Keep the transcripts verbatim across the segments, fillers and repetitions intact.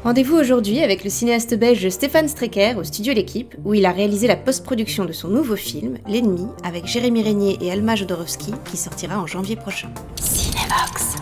Rendez-vous aujourd'hui avec le cinéaste belge Stéphane Strecker au studio L'Équipe, où il a réalisé la post-production de son nouveau film, L'Ennemi, avec Jérémy Régnier et Alma Jodorowsky, qui sortira en janvier prochain. Cinévox.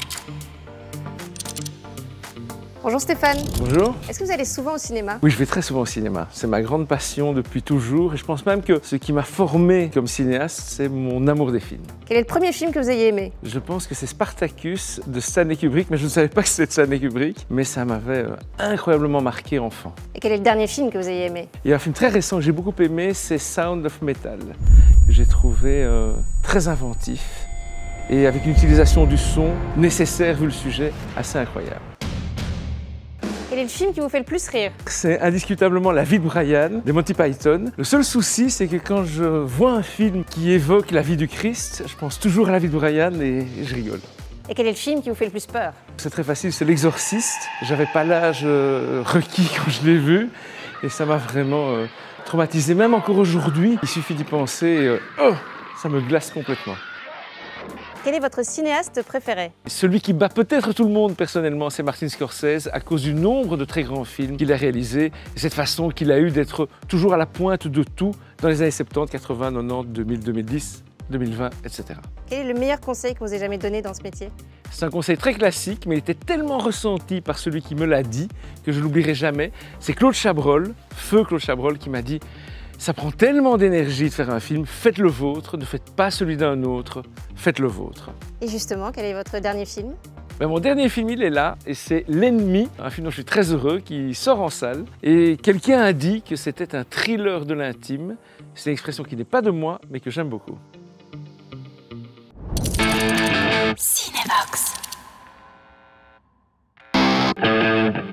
Bonjour Stéphane. Bonjour. Est-ce que vous allez souvent au cinéma? Oui, je vais très souvent au cinéma. C'est ma grande passion depuis toujours et je pense même que ce qui m'a formé comme cinéaste, c'est mon amour des films. Quel est le premier film que vous ayez aimé? Je pense que c'est Spartacus de Stanley Kubrick, mais je ne savais pas que c'était de Stanley Kubrick, mais ça m'avait euh, incroyablement marqué enfant. Et quel est le dernier film que vous ayez aimé? Il y a un film très récent que j'ai beaucoup aimé, c'est Sound of Metal, que j'ai trouvé euh, très inventif et avec une utilisation du son nécessaire vu le sujet assez incroyable. Quel est le film qui vous fait le plus rire? C'est indiscutablement La vie de Brian, de Monty Python. Le seul souci, c'est que quand je vois un film qui évoque la vie du Christ, je pense toujours à La vie de Brian et je rigole. Et quel est le film qui vous fait le plus peur? C'est très facile, c'est L'Exorciste. J'avais pas l'âge euh, requis quand je l'ai vu et ça m'a vraiment euh, traumatisé. Même encore aujourd'hui, il suffit d'y penser, euh, oh, ça me glace complètement. Quel est votre cinéaste préféré? Celui qui bat peut-être tout le monde personnellement, c'est Martin Scorsese, à cause du nombre de très grands films qu'il a réalisés et cette façon qu'il a eu d'être toujours à la pointe de tout dans les années soixante-dix, quatre-vingts, quatre-vingt-dix, deux mille, deux mille dix, deux mille vingt, et cetera. Quel est le meilleur conseil que vous ayez jamais donné dans ce métier? C'est un conseil très classique, mais il était tellement ressenti par celui qui me l'a dit que je ne l'oublierai jamais. C'est Claude Chabrol, feu Claude Chabrol, qui m'a dit « Ça prend tellement d'énergie de faire un film, faites le vôtre, ne faites pas celui d'un autre, faites le vôtre. » Et justement, quel est votre dernier film? Ben, mon dernier film, il est là, et c'est L'Ennemi, un film dont je suis très heureux, qui sort en salle. Et quelqu'un a dit que c'était un thriller de l'intime. C'est une expression qui n'est pas de moi, mais que j'aime beaucoup. Cinévox.